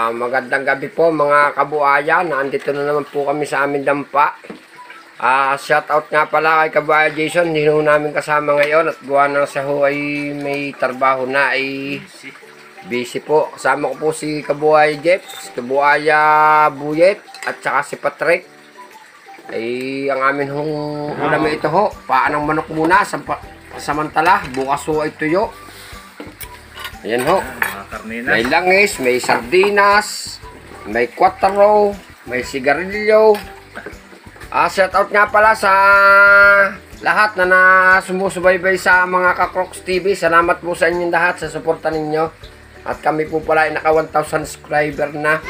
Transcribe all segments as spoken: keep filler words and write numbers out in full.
Ah, magandang gabi po mga kabuayan. Nandito na naman po kami sa aming dampa. Ah, shout out nga pala kay Kabuaya Jason. Hindi ho namin kasama ngayon at gawa ng sa ho ay may trabaho na ay busy po. Kasama ko po si Kabuaya Jeff, si Kabuaya Buyet at saka si Patrick. Ay ang amin hong ulam ito ho. Paan ng manok muna samantala. Bukas ho ay tuyo. Ayan ho. May langis, may sardinas, may quattro, may sigarilyo. Ah, shout out nga pala sa lahat na nasumusubaybay sa mga Ka-Crocs T V. Salamat po sa inyong lahat sa suporta ninyo. At kami po pala ay naka one thousand subscriber na.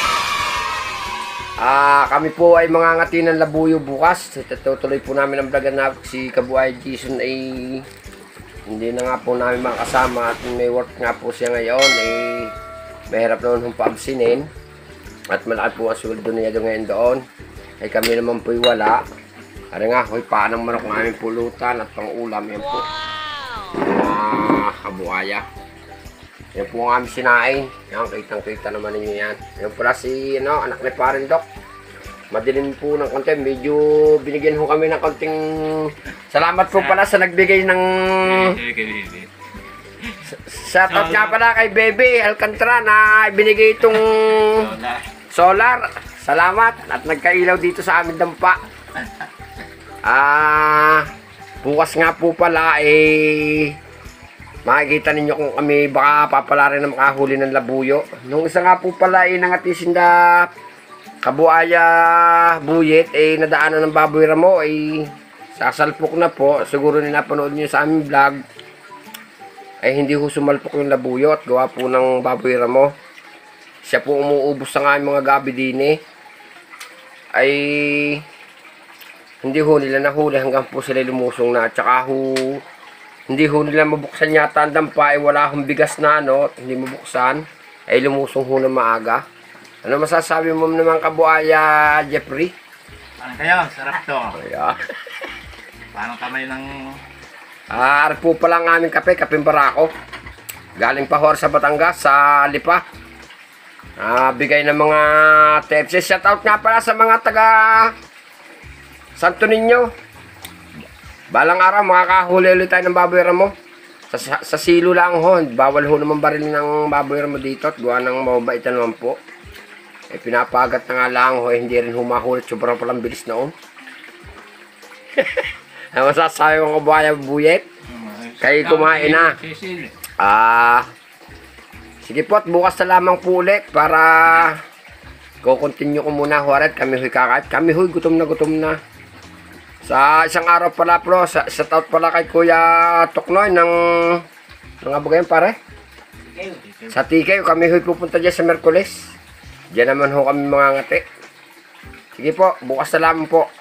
Ah, kami po ay mangangati ng labuyo bukas. Tutuloy po namin ang vlog na si Kabuaya Jason ay hindi na nga po namin makasama at may work nga po siya ngayon eh mahirap naman hong paabsinin at malaki po ang sweldo niya doon ngayon doon ay kami naman po'y wala. Ano nga, hoy, paanang manok ng aming pulutan at pang ulam yan po mga kabuaya. Yan po ang aming sinain. Yan, kitang kita naman ninyo yan. Yan pala si ano, anak ni Parindok. Madilim po ng konti. Medyo binigyan ho kami ng konting salamat po pala sa nagbigay ng shoutout nga pala kay Baby Alcantara na binigay itong solar. Salamat at nagkailaw dito sa aming dampa. Ah, bukas nga po pala eh makikita ninyo kung kami baka papala rin na makahuli ng labuyo. Nung isa nga po pala eh nangatisin na Kabuaya Buyet eh nadaanan ng baboy ramo ay sasalpok na po. Siguro nila napanood nyo sa aming vlog ay hindi ho sumalpok yung labuyo at gawa po ng baboy ramo. Siya po umuubos sa nga mga gabi dini ay hindi ho nila nahuli hanggang po sila lumusong na at saka ho hindi ho nila mabuksan yata ang dampa ay wala hong bigas na ano at hindi mabuksan ay lumusong ho na maaga. Ano masasabi mo naman Kabuaya Jeffrey? Ano kayo? Sarap to. Ayan. Parang kamay ng Ah, ari po pala ang aming kape, kapeng barako. Galing pa ho sa Batangas, sa Lipa. Ah, bigay ng mga tips. Shout out nga pala sa mga taga Santo Niño. Balang araw, makakahuli ulit tayo ng baboy ramo. Sa, sa, sa silo lang ho. Bawal ho naman baril ng baboy ramo dito. At gawa ng mababaitan naman po. Eh, pinapagat na nga lang ho. Eh, hindi rin humahulit. Sobrang palang bilis na ho. Ano masasabi mo Kabuaya Buyet? Kayo kumain na. Ah, sige po at bukas na lamang po ulit para ko-continue ko muna huwaret. Kami huy kakait. Kami huy gutom na gutom na. Sa isang araw pala po, sa, sa taot pala kay Kuya Toknoy ng mga bagayan pare. Sa T K kami huy pupunta dyan sa Merkules. Diyan naman ho kami mga ngati. Sige po, bukas na lamang po.